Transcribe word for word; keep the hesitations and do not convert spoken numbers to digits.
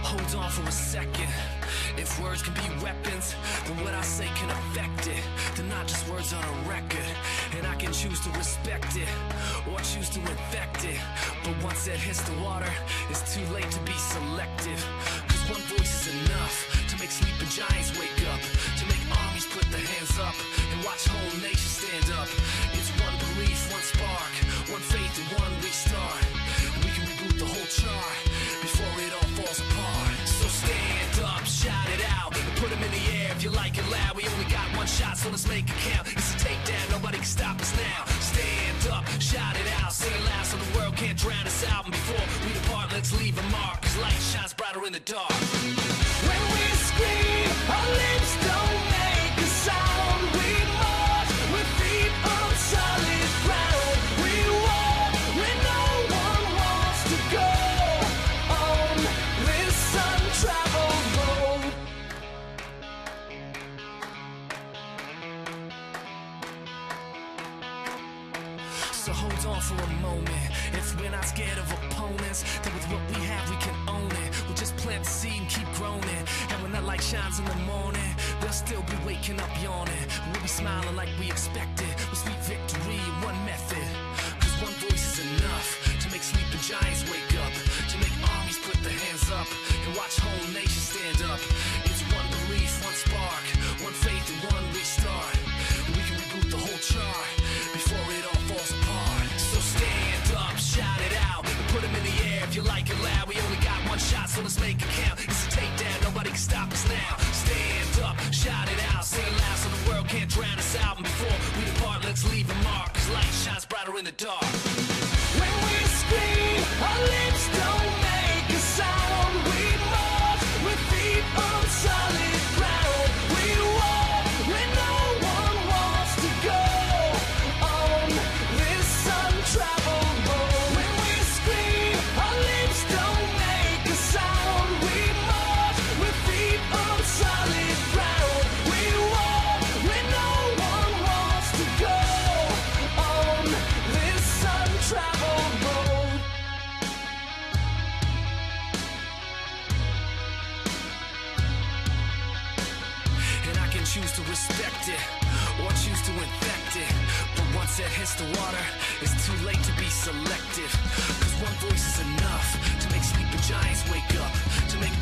Hold on for a second. If words can be weapons, then what I say can affect it. They're not just words on a record, and I can choose to respect it or choose to infect it. But once it hits the water, it's too late to be selective. Cause one voice is enough to make sleeping giants wake up, to make armies put their hands up and watch whole nations stand up. It's one belief, one spark, one faith and one restart, and we can reboot the whole chart before it all falls apart. So stand up, shout it out, and put them in the air if you like it loud. We only got one shot, so let's make it count. It's a takedown, nobody can stop us now. Stand up, shout it out, say it loud so the world can't drown us out. And before we depart, let's leave a mark, cause light shines brighter in the dark. When we scream, our lips don't make a sound. We march with feet on solid ground. We walk where no one wants to go on this untraveled road. So hold on for a moment. If we're not scared of opponents, then with what we have we can own it. We'll just plant the seed and keep growing. And when that light shines in the morning, they'll still be waking up yawning. We'll be smiling like we expected, with sweet victory in one method. Cause one voice is enough to make sleeping giants wake up, to make armies put their hands up and watch whole nations stand up. It's one belief, one spark, one faith and one restart, and we can reboot the whole chart before it all falls apart. So stand up, shout it out, and put them in the air if you like it loud. We only got one shot, so let's make it count. It's a takedown, nobody can stop us now. Stand up, shout it out, say it loud so the world can't drown us out. And before we depart, let's leave a mark, cause light shines brighter in the dark. When we scream, our lips don't make a sound. We march with feet on solid ground. We walk where no one wants to go on this untraveled road. When we scream, our lips don't make a sound. We march with feet on solid ground. We walk where no one wants to go on this untraveled road. And I can choose to respect it or choose to infect it. But once it hits the water, it's too late to be selective. Cause one voice is enough to make sleeping giants wake up, to make